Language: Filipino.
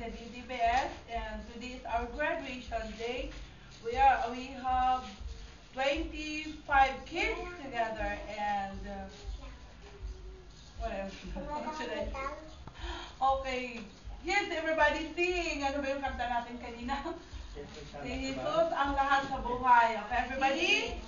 the DDBS, and today is our graduation day. We have 25 kids together, and what else? What should I? Okay. Yes, everybody sing. Ano ba yung kanta natin kanina? Si Jesus ang lahat sa buhay. Okay, everybody?